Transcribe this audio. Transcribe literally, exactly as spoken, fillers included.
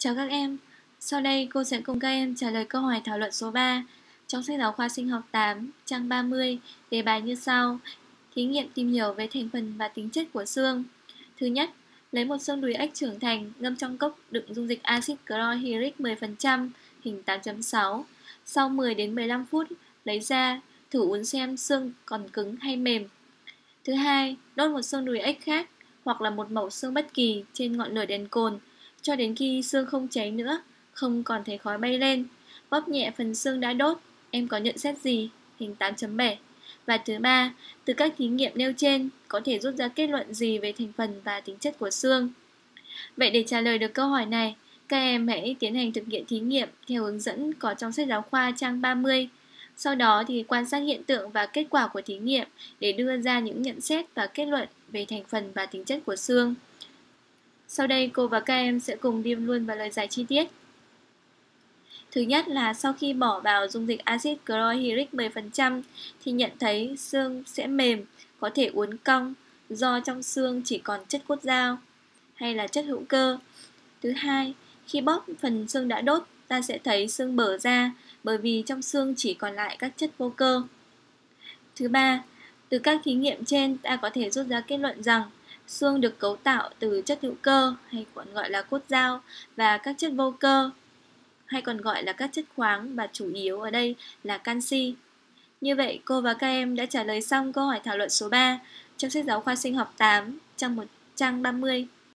Chào các em, sau đây cô sẽ cùng các em trả lời câu hỏi thảo luận số ba trong sách giáo khoa sinh học tám, trang ba mươi, đề bài như sau. Thí nghiệm tìm hiểu về thành phần và tính chất của xương. Thứ nhất, lấy một xương đùi ếch trưởng thành ngâm trong cốc đựng dung dịch axit chlorhydric mười phần trăm, hình tám chấm sáu. Sau mười đến mười lăm phút, lấy ra, thử uốn xem xương còn cứng hay mềm. Thứ hai, đốt một xương đùi ếch khác hoặc là một mẩu xương bất kỳ trên ngọn lửa đèn cồn cho đến khi xương không cháy nữa, không còn thấy khói bay lên. Bóp nhẹ phần xương đã đốt, em có nhận xét gì? Hình tám chấm bảy. Và thứ ba, từ các thí nghiệm nêu trên có thể rút ra kết luận gì về thành phần và tính chất của xương? Vậy để trả lời được câu hỏi này, các em hãy tiến hành thực hiện thí nghiệm theo hướng dẫn có trong sách giáo khoa trang ba mươi. Sau đó thì quan sát hiện tượng và kết quả của thí nghiệm để đưa ra những nhận xét và kết luận về thành phần và tính chất của xương. Sau đây cô và các em sẽ cùng đi luôn vào lời giải chi tiết. Thứ nhất là sau khi bỏ vào dung dịch axit chlorhydric mười phần trăm thì nhận thấy xương sẽ mềm, có thể uốn cong do trong xương chỉ còn chất cốt dao hay là chất hữu cơ. Thứ hai, khi bóp phần xương đã đốt, ta sẽ thấy xương bở ra bởi vì trong xương chỉ còn lại các chất vô cơ. Thứ ba, từ các thí nghiệm trên ta có thể rút ra kết luận rằng xương được cấu tạo từ chất hữu cơ hay còn gọi là cốt dao và các chất vô cơ hay còn gọi là các chất khoáng và chủ yếu ở đây là canxi. Như vậy cô và các em đã trả lời xong câu hỏi thảo luận số ba trong sách giáo khoa sinh học tám trang một trang ba mươi.